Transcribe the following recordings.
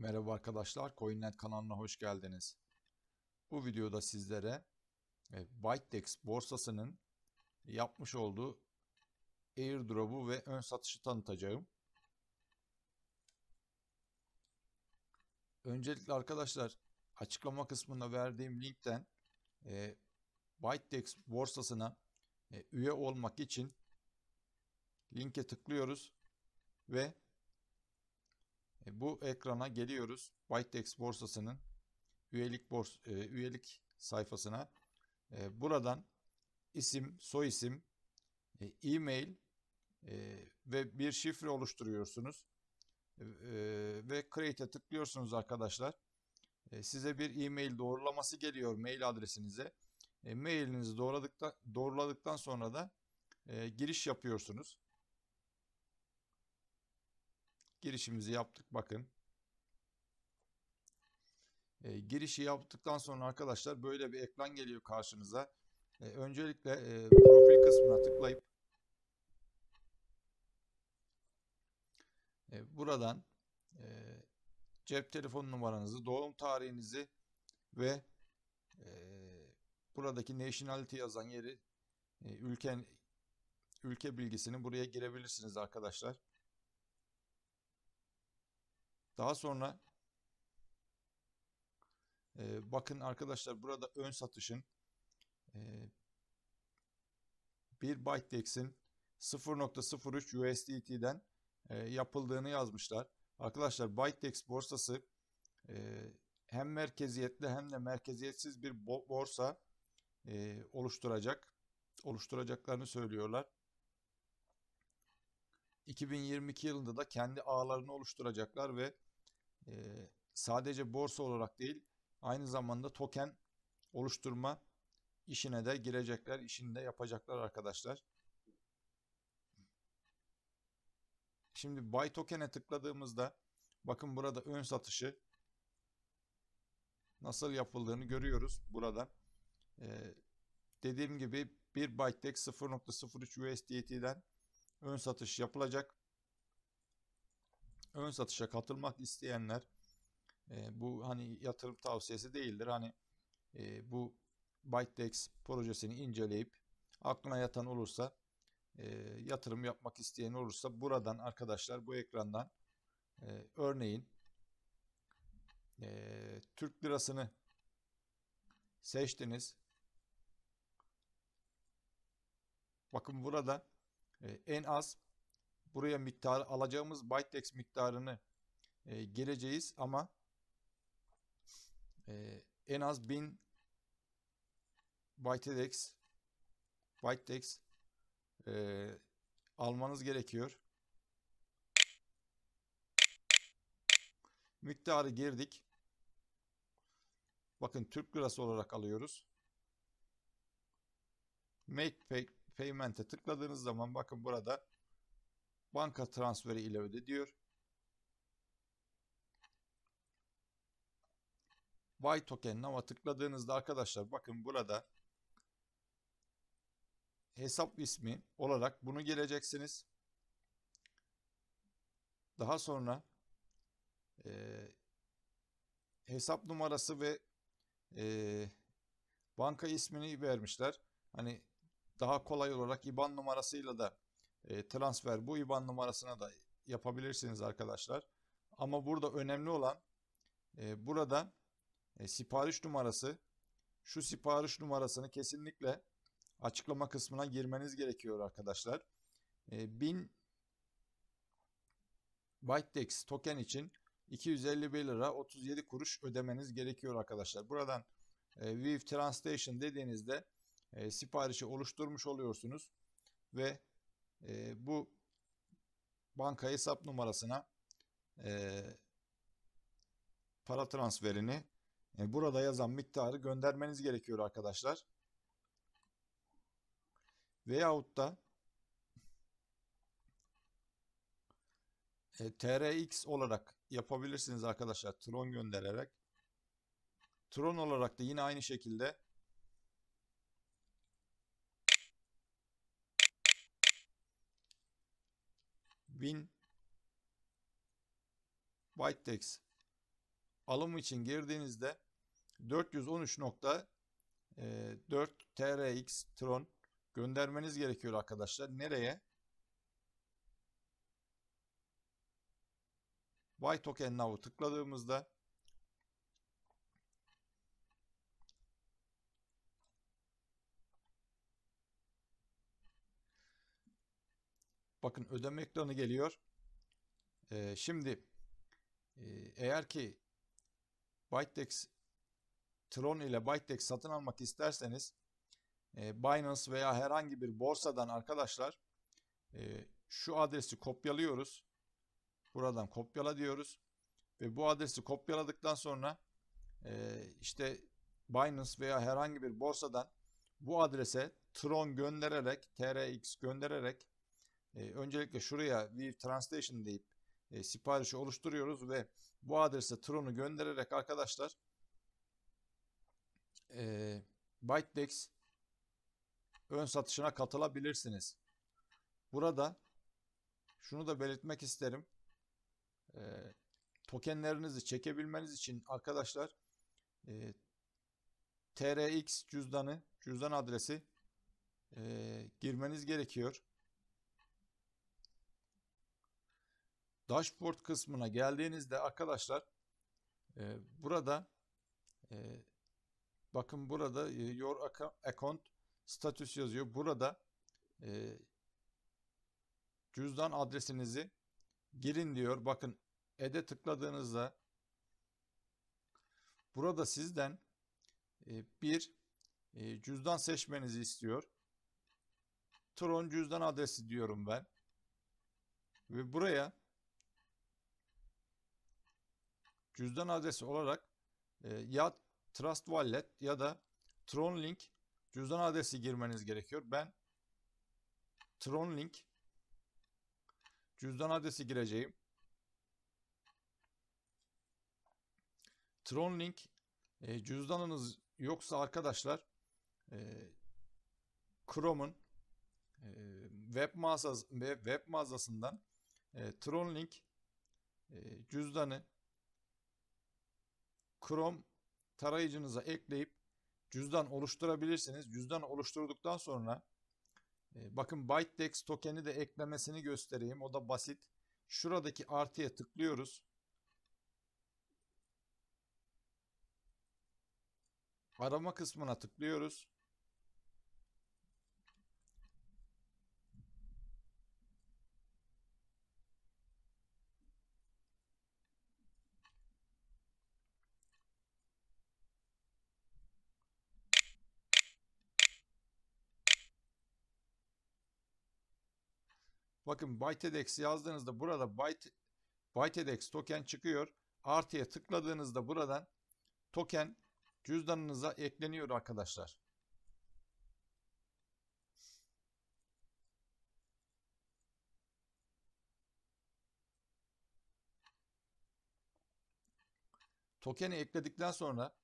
Merhaba arkadaşlar, CoinNet kanalına hoş geldiniz. Bu videoda sizlere Bytex borsasının yapmış olduğu airdrop'u ve ön satışı tanıtacağım. Öncelikle arkadaşlar açıklama kısmında verdiğim linkten Bytex borsasına üye olmak için linke tıklıyoruz ve bu ekrana geliyoruz. Bytex borsasının üyelik sayfasına. Buradan isim, soyisim, e-mail ve bir şifre oluşturuyorsunuz. Ve Create'e tıklıyorsunuz arkadaşlar. Size bir e-mail doğrulaması geliyor mail adresinize. Mailinizi doğruladıktan sonra da giriş yapıyorsunuz. Girişimizi yaptık bakın. Girişi yaptıktan sonra arkadaşlar böyle bir ekran geliyor karşınıza. Öncelikle profil kısmına tıklayıp buradan cep telefon numaranızı, doğum tarihinizi ve buradaki nationality yazan yeri ülke bilgisini buraya girebilirsiniz arkadaşlar. Daha sonra bakın arkadaşlar burada ön satışın bir Bytex'in 0.03 USDT'den yapıldığını yazmışlar. Arkadaşlar Bytex borsası hem merkeziyetli hem de merkeziyetsiz bir borsa oluşturacaklarını söylüyorlar. 2022 yılında da kendi ağlarını oluşturacaklar ve sadece borsa olarak değil aynı zamanda token oluşturma işine de girecekler, işini de yapacaklar arkadaşlar. Şimdi Buy Token'e tıkladığımızda bakın burada ön satışı nasıl yapıldığını görüyoruz buradan. Dediğim gibi bir Bytex 0.03 USDT'den ön satış yapılacak. Ön satışa katılmak isteyenler bu hani yatırım tavsiyesi değildir. Hani bu Bytex projesini inceleyip aklına yatan olursa yatırım yapmak isteyen olursa buradan arkadaşlar bu ekrandan örneğin Türk lirasını seçtiniz. Bakın burada en az buraya miktarı alacağımız Bytex miktarını gireceğiz ama en az 1000 Bytex almanız gerekiyor. Miktarı girdik. Bakın Türk lirası olarak alıyoruz. Make Payment'e tıkladığınız zaman bakın burada banka transferi ile öde diyor. Buy Token Now'a tıkladığınızda arkadaşlar bakın burada hesap ismi olarak bunu gireceksiniz. Daha sonra hesap numarası ve banka ismini vermişler. Hani daha kolay olarak IBAN numarasıyla da transfer bu IBAN numarasına da yapabilirsiniz arkadaşlar. Ama burada önemli olan burada sipariş numarası, şu sipariş numarasını kesinlikle açıklama kısmına girmeniz gerekiyor arkadaşlar. 1000 Bytex token için 251 lira 37 kuruş ödemeniz gerekiyor arkadaşlar. Buradan With Translation dediğinizde siparişi oluşturmuş oluyorsunuz ve bu banka hesap numarasına para transferini burada yazan miktarı göndermeniz gerekiyor arkadaşlar. Veyahut da TRX olarak yapabilirsiniz arkadaşlar. Tron göndererek. Tron olarak da yine aynı şekilde Bytex alım için girdiğinizde 413.4 TRX Tron göndermeniz gerekiyor arkadaşlar. Nereye? Buy Token Now'u tıkladığımızda bakın ödeme ekranı geliyor. Şimdi eğer ki Bytex Tron ile Bytex satın almak isterseniz Binance veya herhangi bir borsadan arkadaşlar şu adresi kopyalıyoruz. Buradan kopyala diyoruz. Ve bu adresi kopyaladıktan sonra işte Binance veya herhangi bir borsadan bu adrese Tron göndererek, TRX göndererek öncelikle şuraya View Translation deyip siparişi oluşturuyoruz ve bu adrese Tron'u göndererek arkadaşlar Bytex ön satışına katılabilirsiniz. Burada şunu da belirtmek isterim. Tokenlerinizi çekebilmeniz için arkadaşlar TRX cüzdan adresi girmeniz gerekiyor. Dashboard kısmına geldiğinizde arkadaşlar burada bakın burada your account status yazıyor. Burada cüzdan adresinizi girin diyor. Bakın add'e tıkladığınızda burada sizden bir cüzdan seçmenizi istiyor. Tron cüzdan adresi diyorum ben. Ve buraya cüzdan adresi olarak ya Trust Wallet ya da Tron Link cüzdan adresi girmeniz gerekiyor. Ben Tron Link cüzdan adresi gireceğim. Tron Link cüzdanınız yoksa arkadaşlar Chrome'un web mağazasından Tron Link cüzdanı Chrome tarayıcınıza ekleyip cüzdan oluşturabilirsiniz. Cüzdan oluşturduktan sonra bakın Bytex tokeni de eklemesini göstereyim. O da basit. Şuradaki artıya tıklıyoruz. Arama kısmına tıklıyoruz. Bakın ByteDex yazdığınızda burada ByteDex token çıkıyor. Artıya tıkladığınızda buradan token cüzdanınıza ekleniyor arkadaşlar. Tokeni ekledikten sonra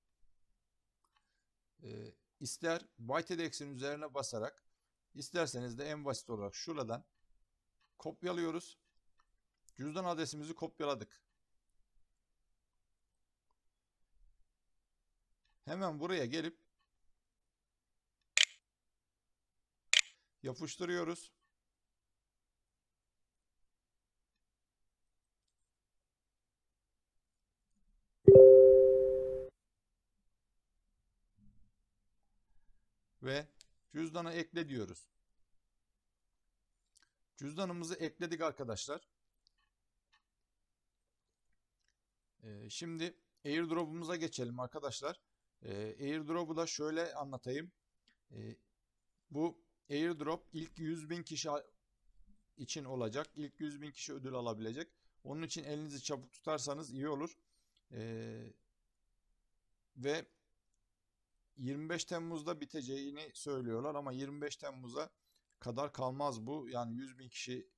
ister ByteDex'in üzerine basarak isterseniz de en basit olarak şuradan kopyalıyoruz. Cüzdan adresimizi kopyaladık. Hemen buraya gelip yapıştırıyoruz. Ve cüzdanı ekle diyoruz. Cüzdanımızı ekledik arkadaşlar. Şimdi airdrop'umuza geçelim arkadaşlar. Airdrop'u da şöyle anlatayım. Bu airdrop ilk 100.000 kişi için olacak. İlk 100.000 kişi ödül alabilecek. Onun için elinizi çabuk tutarsanız iyi olur. Ve 25 Temmuz'da biteceğini söylüyorlar ama 25 Temmuz'a kadar kalmaz bu. Yani 100.000 kişi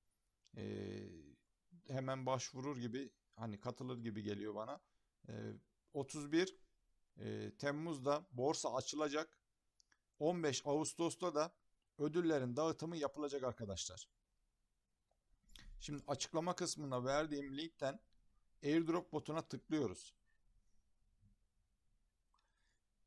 hemen başvurur gibi, hani katılır gibi geliyor bana. 31 Temmuz'da borsa açılacak. 15 Ağustos'ta da ödüllerin dağıtımı yapılacak arkadaşlar. Şimdi açıklama kısmına verdiğim linkten airdrop botuna tıklıyoruz.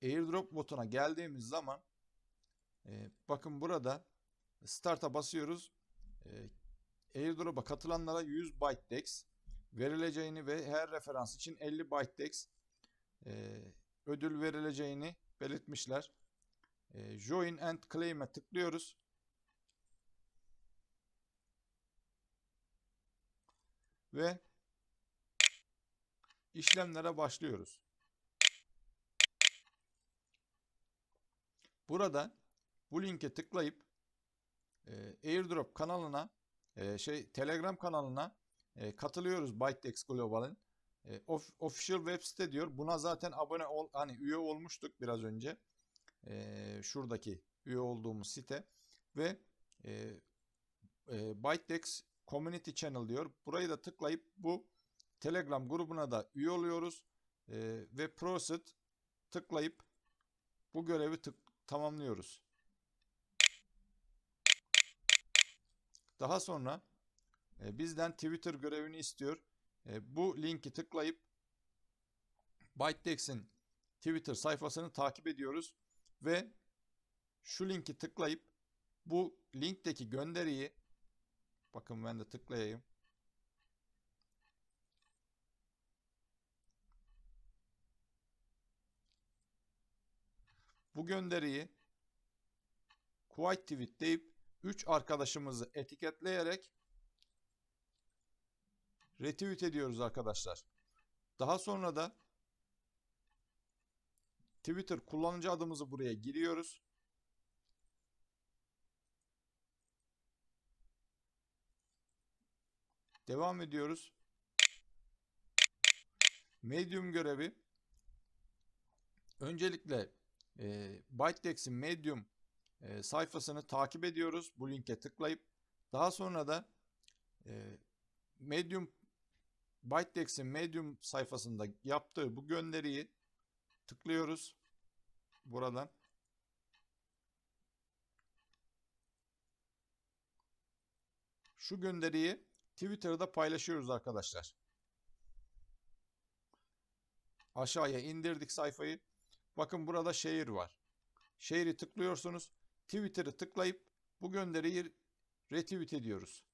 airdrop botuna geldiğimiz zaman bakın burada start'a basıyoruz. Airdrop'a katılanlara 100 Bytedex verileceğini ve her referans için 50 Bytedex ödül verileceğini belirtmişler. Join and Claim'e tıklıyoruz. Ve işlemlere başlıyoruz. Burada bu linke tıklayıp airdrop kanalına Telegram kanalına katılıyoruz Bytedex Global'in. Official web site diyor. Buna zaten abone ol, hani üye olmuştuk biraz önce. Şuradaki üye olduğumuz site ve Bytedex Community Channel diyor. Burayı da tıklayıp bu Telegram grubuna da üye oluyoruz. Ve Proceed tıklayıp bu görevi tamamlıyoruz. Daha sonra bizden Twitter görevini istiyor. Bu linki tıklayıp Bytedex'in Twitter sayfasını takip ediyoruz ve şu linki tıklayıp bu linkteki gönderiyi, bakın ben de tıklayayım. Bu gönderiyi Quite Tweet deyip 3 arkadaşımızı etiketleyerek retweet ediyoruz arkadaşlar. Daha sonra da Twitter kullanıcı adımızı buraya giriyoruz. Devam ediyoruz. Medium görevi. Öncelikle Bytedex'in Medium sayfasını takip ediyoruz. Bu linke tıklayıp daha sonra da Bytedex'in Medium sayfasında yaptığı bu gönderiyi tıklıyoruz buradan. Şu gönderiyi Twitter'da paylaşıyoruz arkadaşlar. Aşağıya indirdik sayfayı. Bakın burada share var. Share'i tıklıyorsunuz. Twitter'ı tıklayıp bu gönderiyi retweet ediyoruz.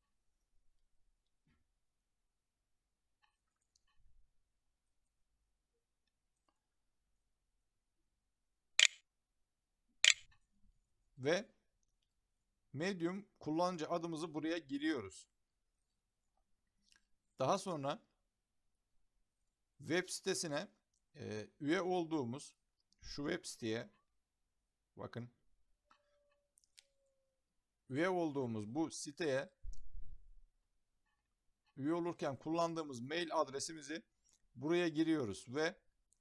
Ve Medium kullanıcı adımızı buraya giriyoruz. Daha sonra web sitesine üye olduğumuz şu web siteye bakın, üye olduğumuz bu siteye üye olurken kullandığımız mail adresimizi buraya giriyoruz ve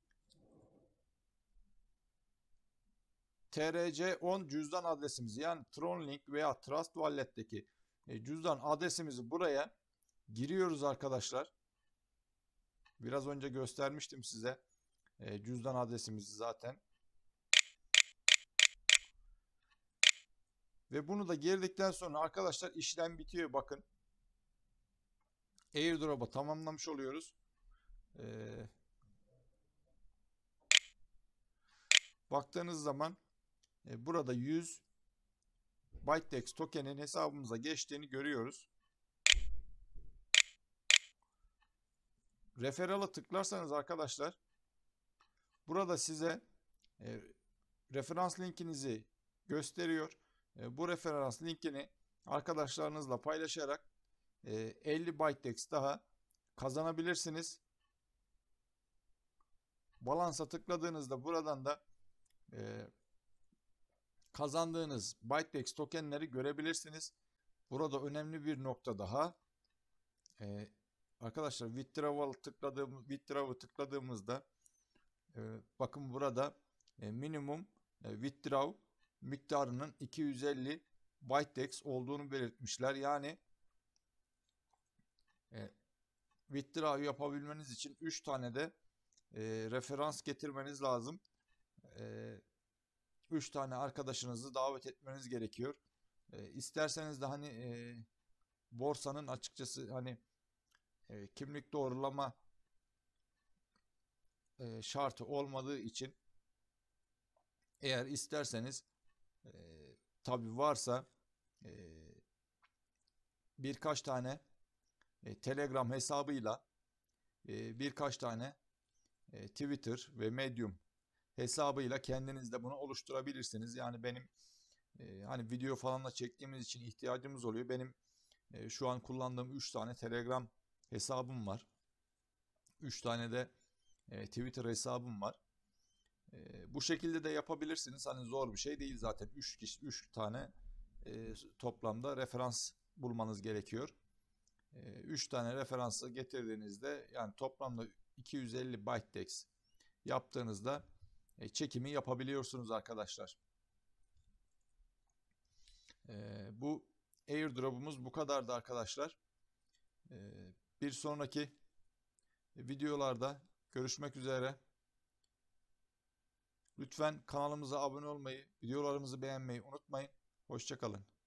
TRC10 cüzdan adresimizi, yani TronLink veya Trust Wallet'teki cüzdan adresimizi buraya giriyoruz arkadaşlar. Biraz önce göstermiştim size cüzdan adresimizi zaten. Ve bunu da girdikten sonra arkadaşlar işlem bitiyor. Bakın. Airdrop'u tamamlamış oluyoruz. Baktığınız zaman burada 100 Bytedex token'in hesabımıza geçtiğini görüyoruz. Referral'a tıklarsanız arkadaşlar burada size referans linkinizi gösteriyor. Bu referans linkini arkadaşlarınızla paylaşarak 50 Bytedex daha kazanabilirsiniz. Balansa tıkladığınızda buradan da kazandığınız Bytedex tokenleri görebilirsiniz. Burada önemli bir nokta daha. Arkadaşlar withdraw'ı tıkladığımızda bakın burada minimum withdraw miktarının 250 Bytedex olduğunu belirtmişler. Yani withdraw yapabilmeniz için 3 tane de referans getirmeniz lazım. 3 tane arkadaşınızı davet etmeniz gerekiyor. İsterseniz de hani borsanın açıkçası hani kimlik doğrulama şartı olmadığı için Eğer isterseniz tabii varsa e, birkaç tane Telegram hesabıyla birkaç tane Twitter ve Medium hesabıyla kendiniz de bunu oluşturabilirsiniz. Yani benim hani video falan da çektiğimiz için ihtiyacımız oluyor. Benim şu an kullandığım 3 tane Telegram hesabım var. 3 tane de Twitter hesabım var. Bu şekilde de yapabilirsiniz. Hani zor bir şey değil zaten. 3 tane toplamda referans bulmanız gerekiyor. 3 tane referansı getirdiğinizde yani toplamda 250 bytex yaptığınızda çekimi yapabiliyorsunuz arkadaşlar. Bu airdrop'umuz bu kadardı arkadaşlar. Bir sonraki videolarda görüşmek üzere. Lütfen kanalımıza abone olmayı, videolarımızı beğenmeyi unutmayın. Hoşça kalın.